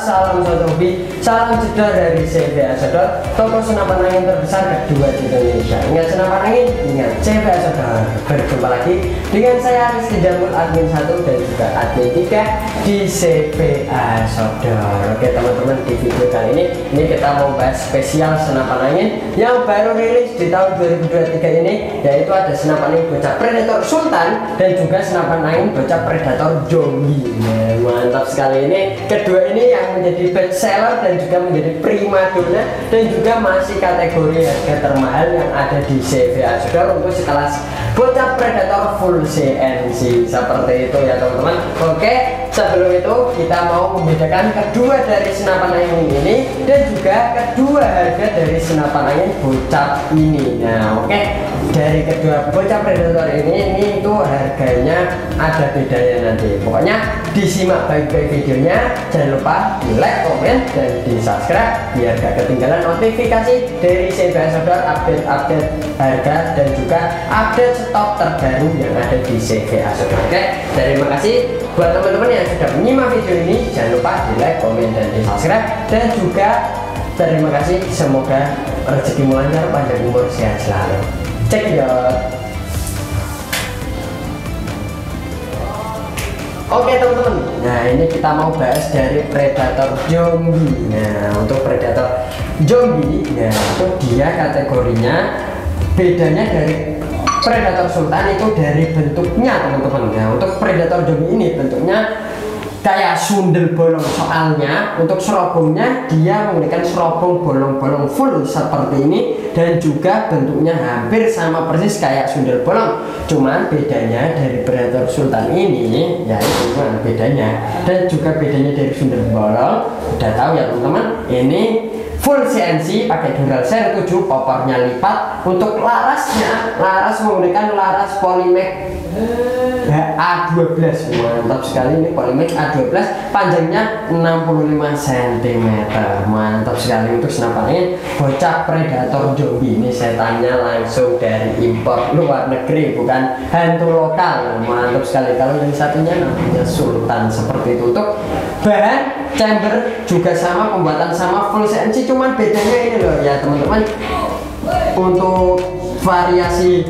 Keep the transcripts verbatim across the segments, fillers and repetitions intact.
salam soto hobi, salam jedor dari C V A Sodor, toko senapan angin terbesar kedua di Indonesia. Ingat senapan angin, ingat C V A Sodor. Berjumpa lagi dengan saya Rizky Jamul, admin satu dan juga admin tiga di C V A Sodor. Oke teman-teman, di video kali ini ini kita mau bahas spesial senapan angin yang baru rilis di tahun dua ribu dua puluh tiga ini, yaitu ada senapan angin bocah Predator Sultan dan juga senapan angin bocah Predator Zombie. Nah, mantap sekali ini. Kedua ini yang menjadi best seller dan juga menjadi primadona dan juga masih kategori harga termahal yang ada di C V A Sodor untuk sekelas bocah Predator full C N C seperti itu ya teman-teman. Oke, sebelum itu kita mau membedakan kedua dari senapan angin ini dan juga kedua harga dari senapan angin bocah ini. Nah oke, dari kedua bocah Predator ini ini itu harganya ada bedanya nanti. Pokoknya disimak baik-baik videonya, jangan lupa di like, komen, dan di subscribe biar gak ketinggalan notifikasi dari C V A Sodor, update-update harga dan juga update stok terbaru yang ada di C V A Sodor. Oke, terima kasih buat teman-teman yang sudah menyimak video ini. Jangan lupa di like, komen, dan di subscribe, dan juga terima kasih, semoga rezekimu lancar, panjang umur, sehat selalu. Check it out. Oke teman-teman, nah ini kita mau bahas dari Predator Zombie. Nah untuk Predator Zombie, nah itu dia kategorinya bedanya dari Predator Sultan itu dari bentuknya teman-teman. Nah untuk Predator Zombie ini bentuknya kayak sundel bolong, soalnya untuk serobongnya dia menggunakan serobong bolong-bolong full seperti ini, dan juga bentuknya hampir sama persis kayak sundel bolong. Cuman bedanya dari Predator Sultan ini ya itu kan bedanya, dan juga bedanya dari sundel bolong udah tahu ya teman-teman. Ini full C N C pakai dural share tujuh, popornya lipat. Untuk larasnya, laras menggunakan laras Polymax A dua belas. Mantap sekali, ini Polymax A dua belas, panjangnya enam puluh lima sentimeter. Mantap sekali untuk senapan angin bocah Predator Zombie. Ini setannya langsung dari impor luar negeri, bukan hantu lokal. Mantap sekali. Kalau yang satunya namanya Sultan seperti itu. Untuk bahan chamber juga sama, pembuatan sama, full C N C, cuman bedanya ini loh ya teman-teman. Untuk variasi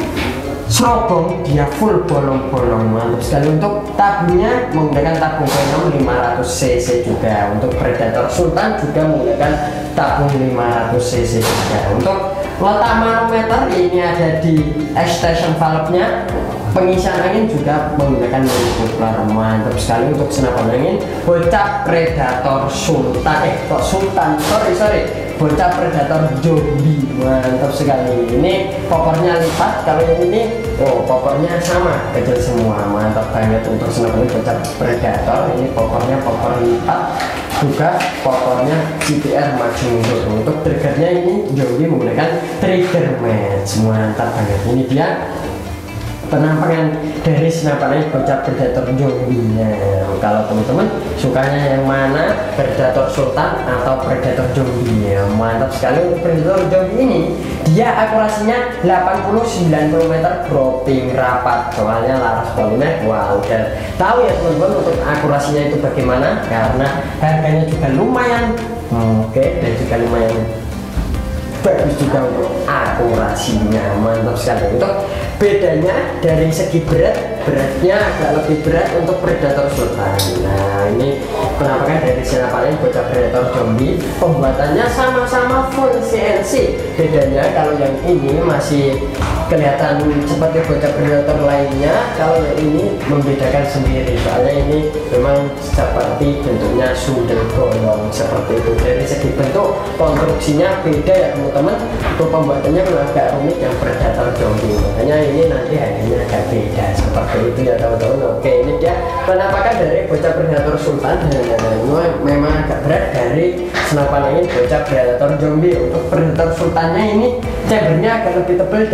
serobong dia full bolong-bolong. Mantap sekali. Untuk tabungnya menggunakan tabung Venom lima ratus cc juga. Untuk Predator Sultan juga menggunakan tabung lima ratus cc juga. Untuk letak manometer ini ada di extension valve-nya. Pengisian angin juga menggunakan coupler. Mantap sekali untuk senapan angin bocah Predator Sultan. Eh kok Sultan? Sorry sorry. Bocah Predator Zombie. Mantap sekali. Ini popornya lipat. Kalau yang ini, oh popornya sama, kecil semua. Mantap banget untuk senapan angin bocah Predator. Ini popornya popor lipat. Juga popornya C P R maju mundur. Untuk triggernya ini Zombie menggunakan trigger match. Mantap banget. Ini dia penampakan dari senapan angin bocah Predator Zombie. Nah, kalau teman-teman sukanya yang mana, Predator Sultan atau Predator Zombie, ya, mantap sekali. Untuk Predator Zombie ini dia akurasinya delapan puluh sampai sembilan puluh meter, dropping rapat, soalnya laras Polymax. Wow, udah tahu ya teman-teman untuk akurasinya itu bagaimana, karena harganya juga lumayan oke, okay, dan juga lumayan bagus juga untuk akurasinya. Mantap sekali. Untuk bedanya dari segi berat, beratnya agak lebih berat untuk Predator Sultan. Nah ini penampakan dari senapan angin bocah Predator Zombie, pembuatannya sama-sama full C N C. Bedanya kalau yang ini masih kelihatan seperti bocah Predator lainnya, kalau yang ini membedakan sendiri, soalnya ini memang seperti bentuknya sundel bolong seperti itu. Dari segi bentuk konstruksinya beda ya teman-teman. Untuk pembuatannya memang agak rumit yang Predator Zombie, makanya ini nanti harganya agak beda seperti itu ya teman-teman. Oke, ini dia penampakan dari bocah Predator Sultan. Nah, memang agak berat dari senapan angin bocah Predator Zombie. Untuk Predator Sultannya ini chambernya agak lebih tebal dari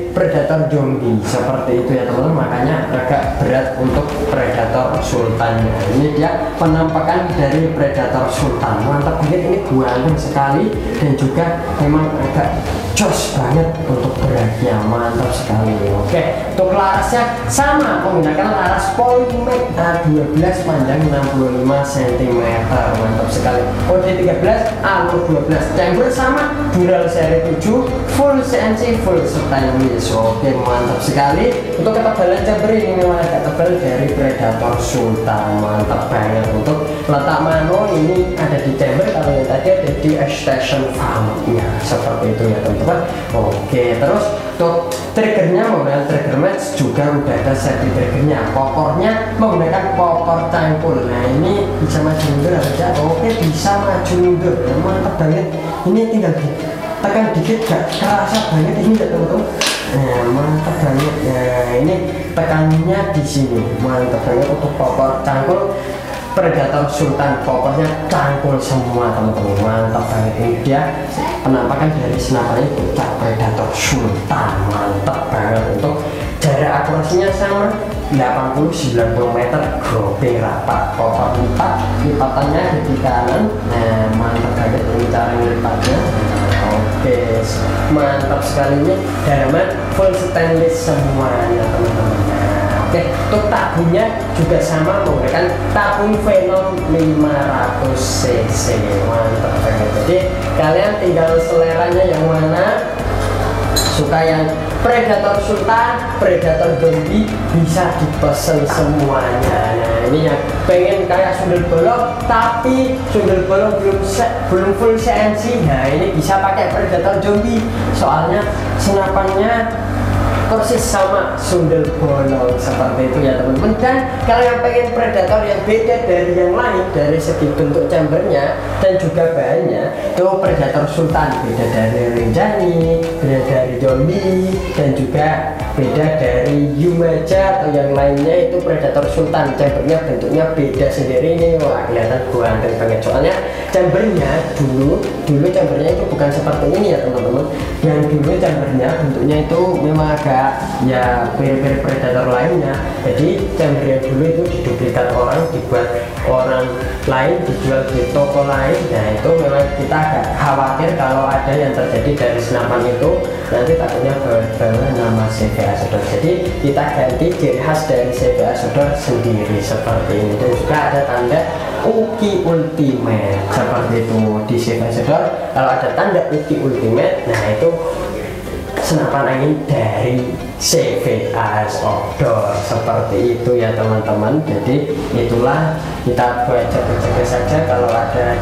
Predator zombie seperti itu ya teman-teman, makanya agak berat untuk Predator sultannya. Ini dia penampakan dari Predator sultan, mantap banget, ini ganteng sekali dan juga memang agak jos banget untuk beratnya, mantap sekali. Oke, untuk larasnya sama, menggunakan laras Polymac A dua belas panjang enam puluh lima sentimeter, mantap sekali. O D tiga belas alur dua belas, chamber sama, dural seri tujuh, full C N C, full stainless. Oke, mantap sekali. Untuk ketebalan chamber ini memang agak tebal dari Predator sultan, mantap banget. Untuk letak mano ini ada di chamber, kalau yang tadi ada di extension valve-nya seperti itu ya teman-teman. Oke, terus untuk triggernya menggunakan trigger match, juga udah ada safety triggernya. Popornya menggunakan popor cangkul. Nah ini bisa maju mundur aja. Oke, bisa maju mundur, nah, mantap banget. Ini tinggal tekan dikit gak kerasa banget ini ya teman-teman. Nah, mantap banget. Nah ini tekannya di sini, mantap banget untuk popor cangkul Predator sultan, pokoknya cangkul semua teman-teman, mantap banget. Ini dia penampakan dari senapannya bocah Predator sultan, mantap banget. Untuk jarak akurasinya sama, delapan puluh sembilan puluh meter, groping rapat, popor lipat, lipatannya ada di kanan. Nah mantap banget ini cara lipatnya. Oke, mantap sekali, ini dalaman full stainless semuanya teman-teman. Oke, untuk tabungnya juga sama, menggunakan tabung Venom lima ratus cc, mantap banget. Jadi kalian tinggal seleranya yang mana, suka yang Predator sultan, Predator zombie, bisa dipesen semuanya. Nah ini yang pengen kayak sundel bolong tapi sundel bolong belum belum full C N C, nah ini bisa pakai Predator zombie, soalnya senapannya persis sama sundel bolong seperti itu ya teman-teman. Dan kalau yang pengen Predator yang beda dari yang lain dari segi bentuk chambernya dan juga bahannya, itu Predator sultan beda dari Rinjani, beda dari zombie, dan juga beda dari Yumaja atau yang lainnya. Itu Predator sultan, chambernya bentuknya beda sendiri. Ini wah kelihatan ganteng banget, soalnya chambernya dulu dulu chambernya itu bukan seperti ini ya teman-teman. Yang dulu chambernya bentuknya itu memang agak ya mirip-mirip Predator lainnya. Jadi chamber yang dulu itu diduplikat orang, dibuat orang lain, dijual di toko lain. Nah itu memang kita agak khawatir kalau ada yang terjadi dari senapan itu, nanti takutnya bawa nama C V A Sodor. Jadi kita ganti ciri khas dari C V A Sodor sendiri seperti ini. Dan juga ada tanda Uki Ultimate seperti itu di C V A Sodor. Kalau ada tanda Uki Ultimate, nah itu senapan angin dari C V A Sodor seperti itu ya teman-teman. Jadi itulah, kita buat jaga-jaga saja kalau ada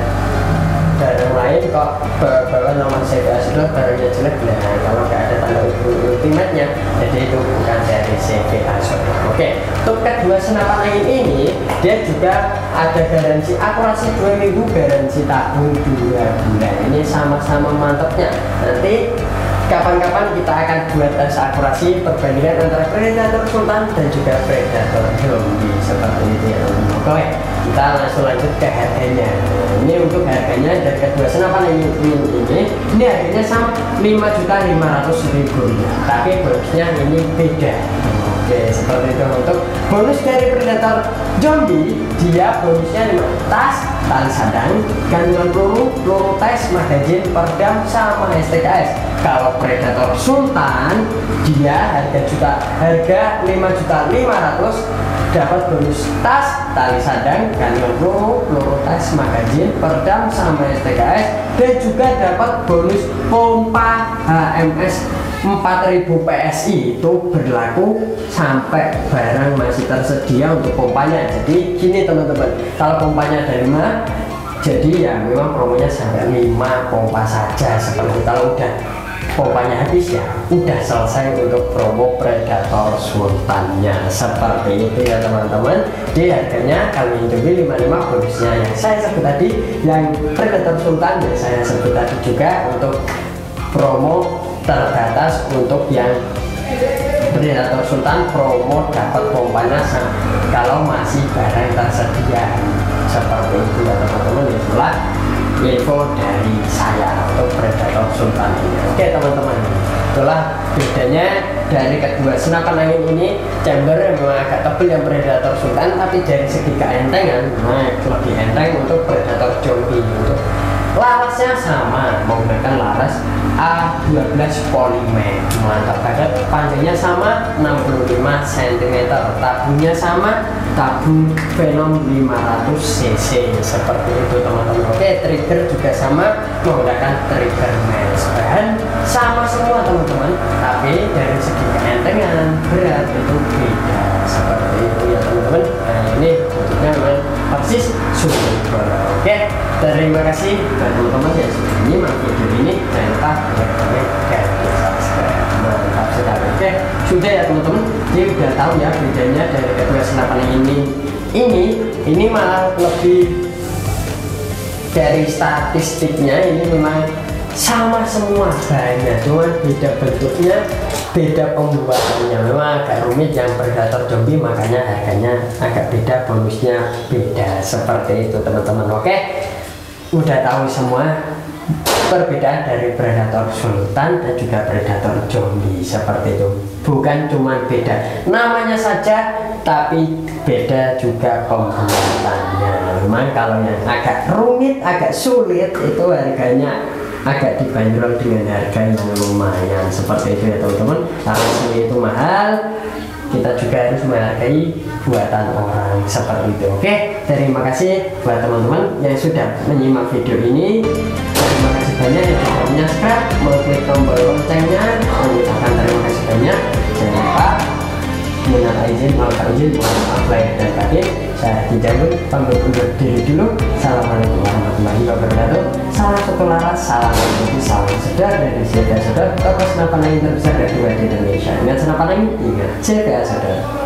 barang lain kok bawa nama C V A Sodor barangnya jelek. Nah kalau nggak ada tanda ultimate nya, jadi itu bukan dari C V A Sodor. Oke, untuk kedua senapan angin ini dia juga ada garansi akurasi dua minggu, garansi tabung dua bulan. Ini sama-sama mantapnya. Nanti kapan-kapan kita akan buat tes akurasi perbandingan antara Predator sultan dan juga Predator zombie seperti itu ya teman-teman. Oke, kita langsung lanjut ke harganya. Ini untuk harganya dari kedua senapan ini ini ini harganya sama lima juta lima ratus ribu, tapi bonusnya ini beda. Oke, seperti itu. Untuk bonus dari Predator zombie, dia bonusnya lima tas, tali sadang, gantungan peluru, peluru tes, magazin, perdam, sama S T K S. Kalau Predator sultan, dia harga juta harga lima juta lima ratus, dapat bonus tas, tali sadang, gantungan peluru, peluru tes, magazin, perdam, sama S T K S, dan juga dapat bonus pompa H M S empat ribu P S I. Itu berlaku sampai barang masih tersedia untuk pompanya. Jadi gini teman-teman, kalau pompanya ada lima, jadi ya memang promonya sampai lima pompa saja. Seperti kalau udah pompanya habis ya udah selesai untuk promo Predator sultannya seperti itu ya teman-teman. Di harganya kalau yang zombie lima puluh lima, bonusnya yang saya sebut tadi, yang Predator sultan yang saya sebut tadi juga untuk promo terbatas. Untuk yang Predator sultan promo dapat pompanya kalau masih barang tersedia seperti itu ya teman-teman. Itulah info dari saya untuk Predator sultan ini. Oke teman-teman, itulah bedanya dari kedua senapan angin ini chamber memang agak tebal yang Predator Sultan, tapi dari segi keentengan nah lebih enteng untuk Predator Zombie. Untuk larasnya sama, menggunakan laras A dua belas polymer, mantap banget. Panjangnya sama enam puluh lima sentimeter, tabungnya sama, tabung Venom lima ratus cc seperti itu teman-teman. Oke, trigger juga sama, menggunakan trigger mesh. Bahan sama semua teman-teman, tapi dari segi keentengan berat itu beda seperti itu ya teman-teman. Nah ini bentuknya memang persis super. Oke, terima kasih buat teman-teman yang sudah menyimak video ini. Jangan lupa like, comment, dan subscribe. Mantap sekali. Oke, sudah ya teman-teman. Jadi udah tahu ya bedanya dari kedua senapan ini. Ini ini malah lebih dari statistiknya, ini memang sama semua bahannya, cuman beda bentuknya, beda pembuatannya. Memang agak rumit yang Predator Zombie, makanya harganya agak beda, bonusnya beda seperti itu teman-teman. Oke, udah tahu semua perbedaan dari Predator Sultan dan juga Predator Zombie seperti itu. Bukan cuma beda namanya saja, tapi beda juga pembuatannya. Memang kalau yang agak rumit, agak sulit itu harganya agak dibanderol dengan harga yang lumayan seperti itu ya teman-teman. Kalau sini itu mahal, kita juga harus menghargai buatan orang seperti itu. Oke, terima kasih buat teman-teman yang sudah menyimak video ini. Terima kasih banyak yang sudah menyubscribe, mengklik tombol loncengnya. Mengucapkan terima kasih banyak. Jangan lupa minta izin, mohon izin, mohon maaf lahir dan batin. Saya Dijangun pamit undur diri dulu. Assalamualaikum warahmatullahi wabarakatuh. Salam satu laras, salam berbagi, salam sedar dari Jaga Saudara, toko senapan angin terbesar kedua di Indonesia. Ingat senapan angin, ingat Jaga Saudara.